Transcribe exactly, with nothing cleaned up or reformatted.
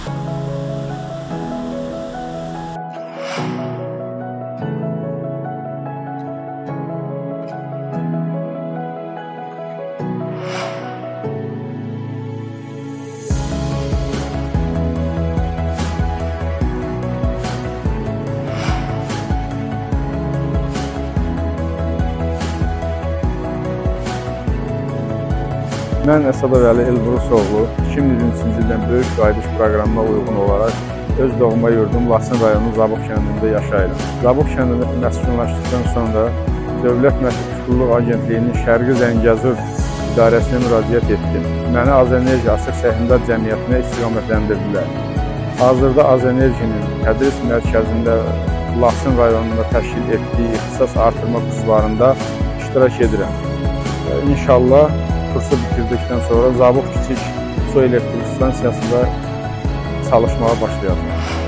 Mən Əsədov Əli Elburusoğlu iki min iyirminci ildən böyük qayıdış proqramına uyğun olaraq öz doğma yurdum Laçın rayonu Zabıq kəndində yaşayıram. Zabıq kəndində məskunlaşdıqdan sonra Dövlət Məşğulluq Agentliyinin Şərqi Zəngəzur idarəsinə müraciət etdim. Məni Azenerji Açıq Səhmdar Cəmiyyətinə istiqamətləndirdilər. Hazırda Azenerjinin tədris mərkəzində Laçın rayonunda təşkil etdiyi ixtisas artırma kurslarında iştirak edirəm. İnşallah kursu bitirdikdən sonra Zabıq Kiçik Su Elektrik Stansiyasında çalışmağa başlayacağım.